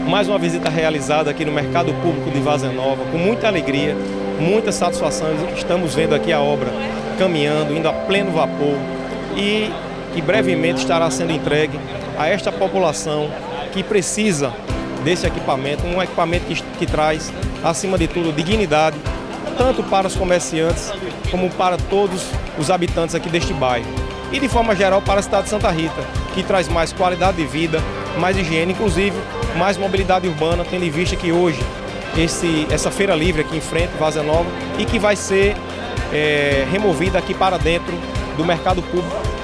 Mais uma visita realizada aqui no Mercado Público de Várzea Nova, com muita alegria, muita satisfação. Estamos vendo aqui a obra caminhando, indo a pleno vapor e que brevemente estará sendo entregue a esta população que precisa desse equipamento, um equipamento que traz, acima de tudo, dignidade, tanto para os comerciantes como para todos os habitantes aqui deste bairro. E de forma geral para a cidade de Santa Rita, que traz mais qualidade de vida, mais higiene, inclusive mais mobilidade urbana, tendo em vista que hoje essa feira livre aqui em frente, Várzea Nova, e que vai ser removida aqui para dentro do Mercado Público